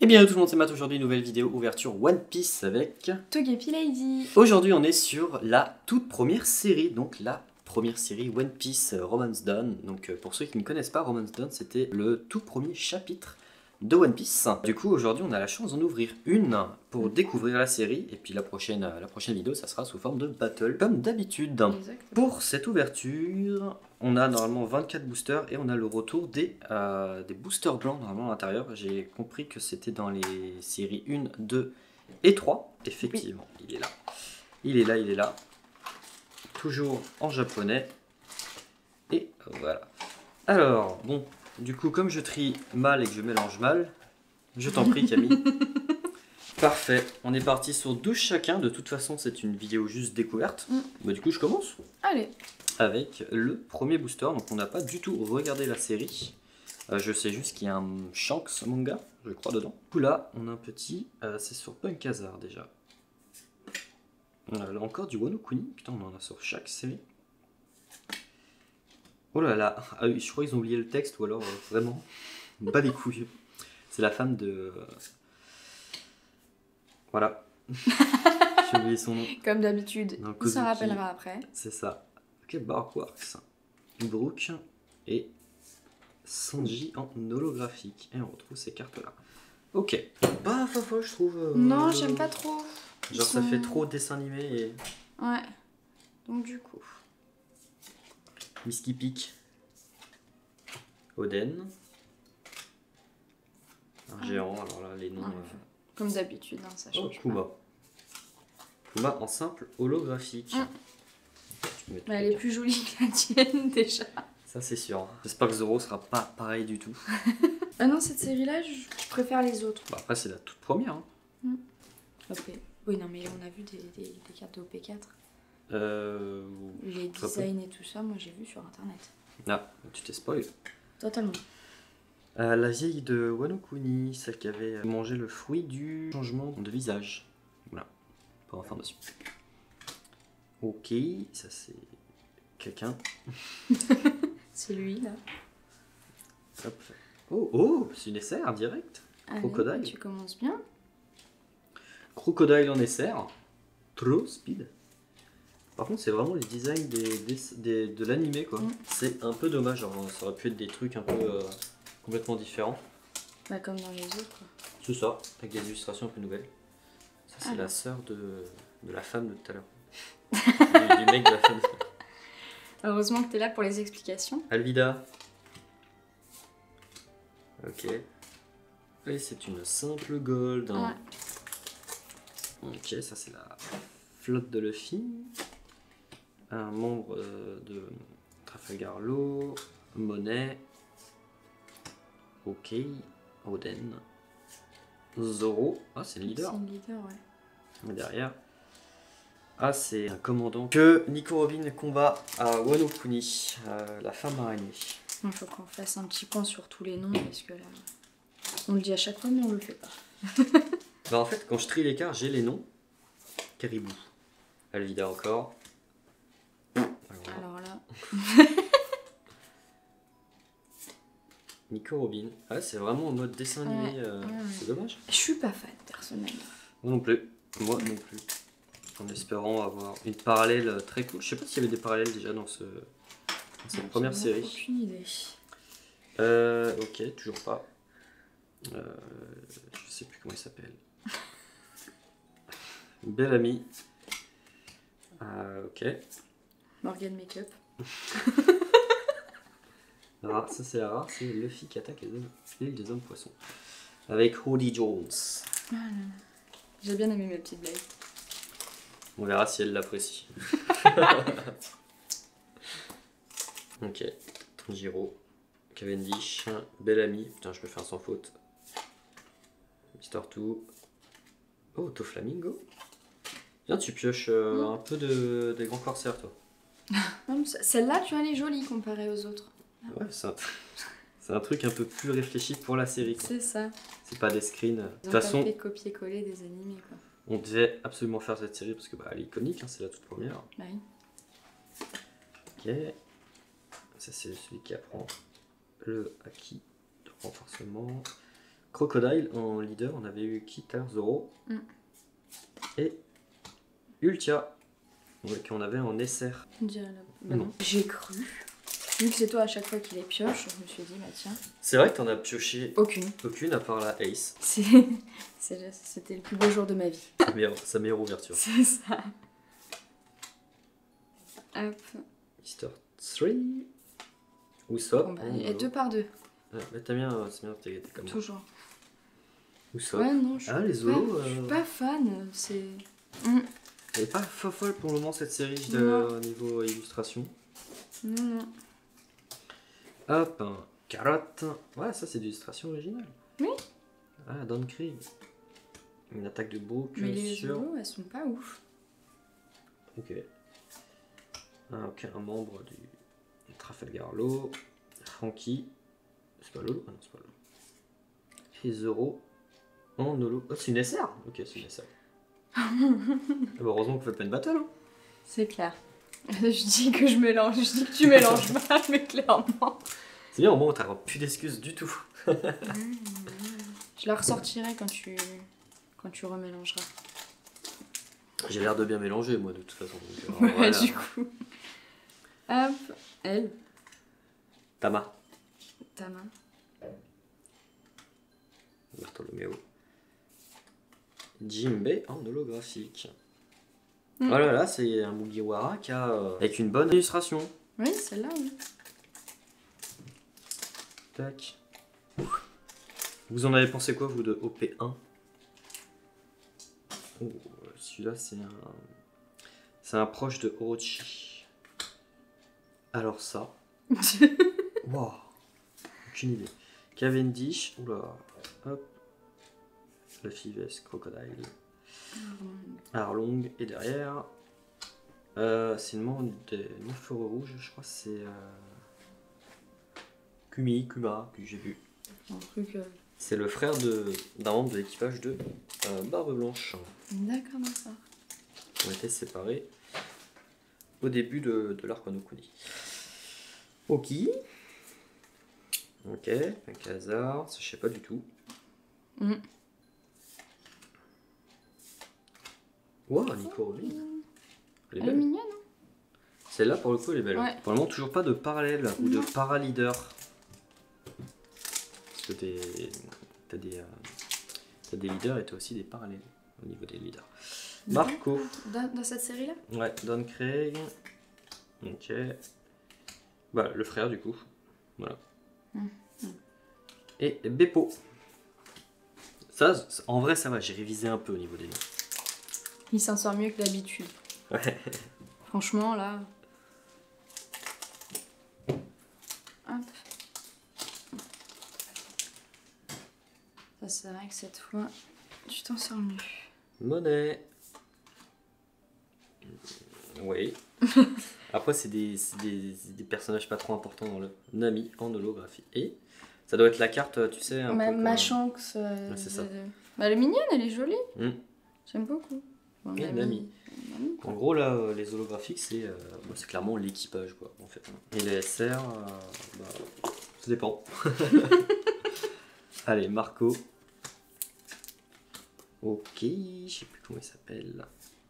Eh bien tout le monde, c'est Matt. Aujourd'hui, nouvelle vidéo ouverture One Piece avec Togepi Lady. Aujourd'hui on est sur la toute première série, donc la première série One Piece Romance Dawn. Donc pour ceux qui ne connaissent pas, Romance Dawn c'était le tout premier chapitre de One Piece. Du coup aujourd'hui on a la chance d'en ouvrir une pour découvrir la série, et puis la prochaine vidéo ça sera sous forme de battle comme d'habitude. Pour cette ouverture on a normalement 24 boosters et on a le retour des boosters blancs normalement à l'intérieur. J'ai compris que c'était dans les séries 1, 2 et 3. Effectivement, oui. Il est là. Il est là, il est là. Toujours en japonais. Et voilà. Alors, bon, du coup, comme je trie mal et que je mélange mal, je t'en prie Camille. Parfait, on est parti sur 12 chacun. De toute façon, c'est une vidéo juste découverte. Bah, du coup, je commence. Allez. Avec le premier booster. Donc, on n'a pas du tout regardé la série. Je sais juste qu'il y a un Shanks manga, je crois, dedans. Du coup, là, on a un petit. C'est sur Punk Hazard déjà. Là encore du Wano Kuni. Putain, on en a sur chaque série. Oh là là. Ah oui, je crois qu'ils ont oublié le texte, ou alors vraiment. Pas les couilles. C'est la femme de. Voilà. J'ai oublié son nom. Comme d'habitude, il s'en rappellera après. C'est ça. Ok, Barkworks. Brook et Sanji en holographique. Et on retrouve ces cartes-là. Ok. Bah, parfois, je trouve. Non, j'aime pas trop. Genre, ça fait trop dessin animé et. Ouais. Donc, du coup. Misky Peak. Oden. Un géant, alors là, les noms. Comme d'habitude, hein, ça change. Kuma. Kuma en simple holographique. Mais elle est plus jolie que la tienne déjà. Ça c'est sûr. J'espère que Zoro sera pas pareil du tout. Ah non, cette série-là, je préfère les autres. Bah après c'est la toute première. Hein. Oui, non, mais on a vu des cartes de OP4. Les designs et tout ça, moi j'ai vu sur internet. Ah, tu t'es spoil. Totalement. La vieille de Wano Kuni, celle qui avait mangé le fruit du changement de visage. Voilà, pas d'information. Ok, ça c'est quelqu'un. C'est lui là. Hop. Oh, c'est une SR direct. Crocodile. Allez, tu commences bien. Crocodile en SR. Trop speed. Par contre, c'est vraiment les designs de l'animé quoi. C'est un peu dommage, genre, ça aurait pu être des trucs un peu complètement différents. Bah, comme dans les autres quoi. C'est ça, avec des illustrations un peu nouvelles. Ça, c'est la sœur de la femme de tout à l'heure. du mec de la femme. Heureusement que t'es là pour les explications. Alvida. Ok. Et c'est une simple gold. Hein. Ouais. Ok, ça c'est la flotte de Luffy. Un membre de Trafalgar Law. Monet. Ok. Oden. Zoro. Ah, c'est le leader. C'est le leader, ouais. Et derrière. Ah, c'est un commandant que Nico Robin combat à Wano Kuni, la femme araignée. Il faut qu'on fasse un petit point sur tous les noms parce que là, on le dit à chaque fois mais on le fait pas. Bah en fait, quand je trie les cartes, j'ai les noms. Caribou. Alvida encore. Alors là. Nico Robin. Ah, c'est vraiment en mode dessin animé. C'est dommage. Je suis pas fan personnellement. Moi non plus. Moi non plus. En espérant avoir une parallèle très cool. Je sais pas s'il y avait des parallèles déjà dans cette première série. Aucune idée. Ok, toujours pas. Je sais plus comment il s'appelle. Bellamy. Ok. Morgan Makeup. Ça c'est la rare, c'est Luffy qui attaque l'île des hommes poissons. Avec Hoodie Jones. Voilà. J'ai bien aimé mes petites blagues. On verra si elle l'apprécie. Ok. Tanjiro. Cavendish. Bellamy. Putain, je peux faire sans faute. Mister Two. Oh, Toflamingo. Viens, tu pioches un peu des grands corsaires, toi. Celle-là, tu vois, elle est jolie comparée aux autres. Ouais, c'est un truc un peu plus réfléchi pour la série. C'est ça. C'est pas des screens. De toute façon, fait copier-coller des animés, quoi. On devait absolument faire cette série parce que elle est iconique, hein, c'est la toute première. Bah oui. Ok. Ça, c'est celui qui apprend le acquis de renforcement. Crocodile en leader, on avait eu qui tout à l'heure, Zoro. Et Ultia, qu'on avait en SR. Bah non. J'ai cru. Vu que c'est toi à chaque fois qui les pioche, je me suis dit, bah tiens. C'est vrai que t'en as pioché Aucune. aucune à part la Ace. C'était le plus beau jour de ma vie. Sa meilleure ouverture. C'est ça. Hop. Mister 3. Usopp. Bon, bah, et 2 par 2. Ah, mais t'as bien, c'est bien, t'es comme moi. Toujours. Usopp. Ouais, non, je les Zolos. je suis pas fan. C'est. Elle est pas folle pour le moment cette série au niveau illustration. Non. Hop, carotte. Ouais, ça c'est d'illustration originale. Oui. Ah, Don Krieg. Une attaque de Brook Mais les sur... Zolos, elles sont pas ouf. Ok. Un membre du Trafalgar Law. Frankie. C'est pas Lolo? Ah non, c'est pas Lolo. Et Zoro. En Nolo. Oh, c'est une SR? Ok, c'est une SR. Heureusement que vous faites pas une battle. Hein. C'est clair. Je dis que je mélange, je dis que tu mélanges mal, mais clairement. C'est bien, au moins t'as plus d'excuses du tout. Je la ressortirai quand tu remélangeras. J'ai l'air de bien mélanger, moi, de toute façon. Donc, Ouais, voilà. du coup. Hop, elle. Tama. Ta main. Bartholoméo. Jimbe en holographique. Voilà, là, c'est un Mugiwara qui a, avec une bonne illustration. Oui, celle-là, oui. Tac. Vous en avez pensé quoi, vous, de OP1? Oh, celui-là, c'est un proche de Orochi. Alors ça... Wow. Aucune idée. Cavendish. Oula. Hop. La Fives, Crocodile. Arlong. Et derrière... c'est une membre des 9 euros rouges, je crois que c'est... Kuma, que j'ai vu. Un truc... C'est le frère d'un membre de l'équipage de Barbe Blanche. D'accord, d'accord. On était séparés au début de l'arc Wano Kuni. Ok. Ok, un Khazar, ça je sais pas du tout. Wow, Nico Robin. Elle est Elle est belle. mignonne, hein. Celle-là, pour le coup, elle est belle. Ouais. Pour le moment, toujours pas de parallèle ou de para-leader. Parce que t'as des leaders et t'as aussi des parallèles au niveau des leaders. Marco. Dans cette série-là? Ouais, Don Craig. Ok. Bah, le frère du coup. Voilà. Et Beppo. Ça, en vrai, ça va, j'ai révisé un peu au niveau des noms. Il s'en sort mieux que d'habitude. Ouais. Franchement, là... Hop. Ça, c'est vrai que cette fois, tu t'en sors mieux. Monnaie. Oui. Après, c'est des personnages pas trop importants dans le Nami en holographie. Et ça doit être la carte, tu sais, un peu comme... Machanx. Ouais, c'est ça. Bah, elle est mignonne, elle est jolie. J'aime beaucoup. Bon, et Nami. En gros, là, les holographiques, c'est clairement l'équipage, quoi, en fait. Et les SR, ça dépend. Allez, Marco. Ok, je sais plus comment il s'appelle.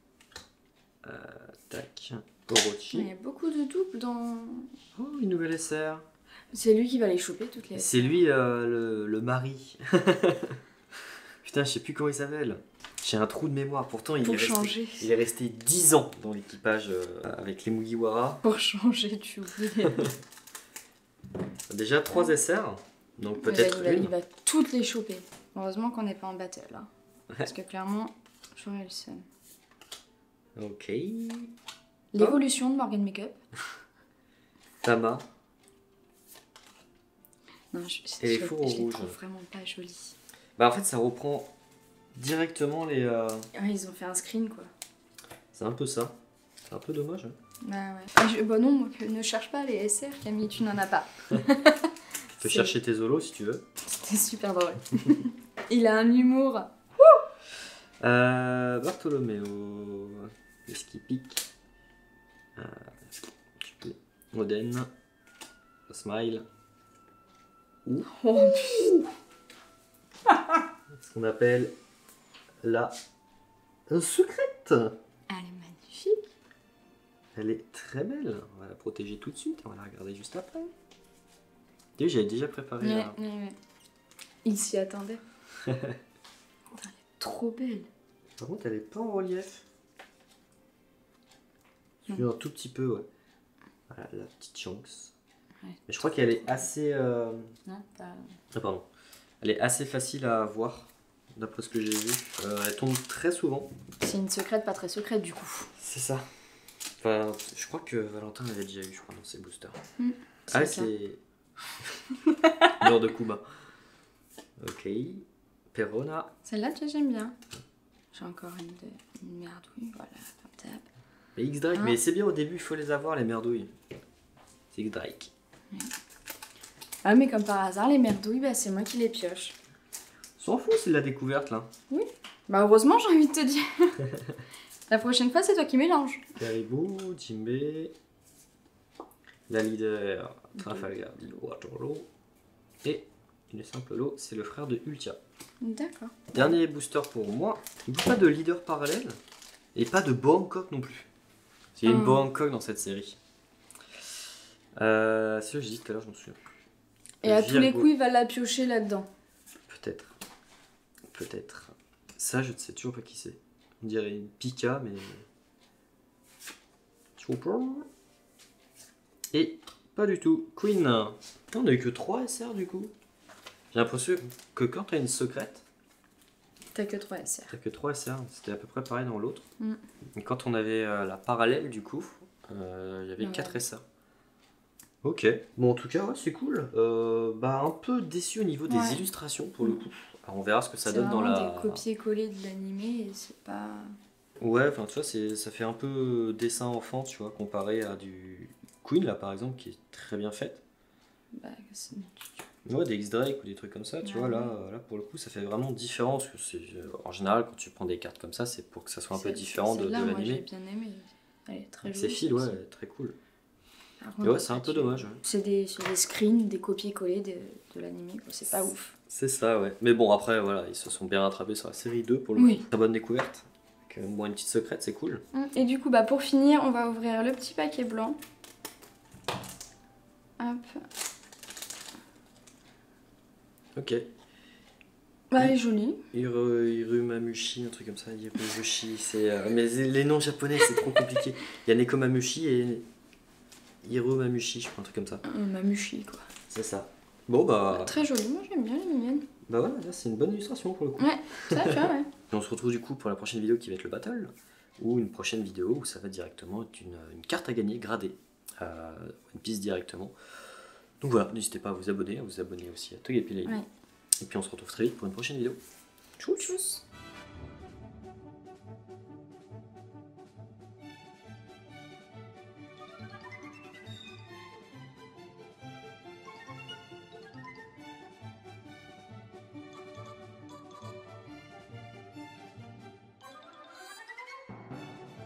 Tac. Orochi. Il y a beaucoup de doubles dans... Oh, une nouvelle SR. C'est lui qui va les choper, toutes les... C'est lui, le mari. Putain, je sais plus comment il s'appelle. J'ai un trou de mémoire. Pourtant, il est resté 10 ans dans l'équipage avec les Mugiwara. Pour changer, tu oublies. Déjà 3 SR. Donc peut-être une. Il va toutes les choper. Heureusement qu'on n'est pas en battle, là. Parce que clairement, j'aurais le seum. Ok. L'évolution de Morgan Makeup. Tama. Non, Et les fours je les rouges. trouve vraiment pas jolis. Bah en fait, ça reprend directement les... Ouais, ils ont fait un screen, quoi. C'est un peu ça. C'est un peu dommage. Hein. Bah ouais. Bah non, donc, ne cherche pas les SR, Camille, tu n'en as pas. Tu peux chercher tes zolos si tu veux. C'était super drôle. Il a un humour. Bartholoméo. Qu'est-ce qui pique? Oden. Smile. Oh putain. Ce qu'on appelle la secrète. Elle est magnifique. Elle est très belle. On va la protéger tout de suite. On va la regarder juste après. Et j'avais déjà préparé la... Ouais. Il s'y attendait. Elle est trop belle. Par contre, elle est pas en relief. Un tout petit peu, ouais. Voilà, la petite Shanks. Ouais. Mais je crois qu'elle est assez... Non, pas... Ah, pardon. Elle est assez facile à voir, d'après ce que j'ai vu. Elle tombe très souvent. C'est une secrète pas très secrète du coup. C'est ça. Enfin, je crois que Valentin l'avait déjà eu, je crois, dans ses boosters. C'est Ah, ça. c'est... Beurre de Cuba. Ok. Perona. Celle-là, tu vois, j'aime bien. J'ai encore une merdouille, voilà, comme tap. Et X-Drake. Ah. Mais c'est bien au début, il faut les avoir, les merdouilles. C'est X-Drake. Ah, mais comme par hasard, les merdouilles, bah, c'est moi qui les pioche. S'en fout, c'est de la découverte, là. Bah, heureusement, j'ai envie de te dire. La prochaine fois, c'est toi qui mélanges. Caribou, Jimbei, la leader Trafalgar dit Waterloo et une simple lot, c'est le frère de Ultia. D'accord. Dernier booster pour moi, pas de leader parallèle et pas de Bo Hancock non plus. Il y a une Bo Hancock dans cette série. C'est ce que j'ai dit tout à l'heure, je m'en souviens plus. Et à tous les coups, il va la piocher là-dedans. Peut-être. Peut-être. Ça, je ne sais toujours pas qui c'est. On dirait une Pika, mais... Et pas du tout. Queen. On a eu que 3 SR du coup. J'ai l'impression que quand tu as une secrète, T'as que 3 SR. t'as que 3 SR. C'était à peu près pareil dans l'autre. Mm. Et quand on avait la parallèle du coup, il y avait Ouais. 4 SR. Ok. Bon, en tout cas, ouais, c'est cool. Bah, un peu déçu au niveau des Ouais. illustrations pour le coup. Alors, on verra ce que ça C'est donne dans vraiment la. des copier-coller de l'animé et c'est pas... Ouais, enfin, tu vois, ça fait un peu dessin enfant, tu vois, comparé à du Queen là par exemple, qui est très bien faite. Bah, c'est... Ouais, des X-Drake ou des trucs comme ça, tu vois, là pour le coup, ça fait vraiment différent. Parce que c'est, en général, quand tu prends des cartes comme ça, c'est pour que ça soit un peu différent de Celle-là, moi, j'ai l'animé. bien aimé. Elle est très jolie. Ces fils, ouais, celle-ci. très cool. Par Et contre, ouais, c'est un après, peu dommage. Ouais. C'est des screens, des copier-coller de l'animé, quoi. C'est pas ouf. C'est ça, ouais. Mais bon, après, voilà, ils se sont bien rattrapés sur la série 2 pour le Oui. coup. Très bonne découverte. Donc, bon, une petite secrète, c'est cool. Et du coup, bah, pour finir, on va ouvrir le petit paquet blanc. Hop. Ok. Bah, elle est jolie. Hirumamushi, un truc comme ça, Hiruzushi, c'est... mais les noms japonais, c'est trop compliqué. Il y a Nekomamushi et Hirumamushi, je crois, un truc comme ça. Mamushi, quoi. C'est ça. Bon, bah... Très jolie, moi j'aime bien, elle est mignonne. Bah ouais, là, c'est une bonne illustration pour le coup. Ouais, ça fait, ouais. Et on se retrouve du coup pour la prochaine vidéo qui va être le battle, ou une prochaine vidéo où ça va directement être une carte à gagner gradée, One Piece directement. Donc voilà, n'hésitez pas à vous abonner aussi à Togepi Lady. Ouais. Et puis on se retrouve très vite pour une prochaine vidéo. Tchuss.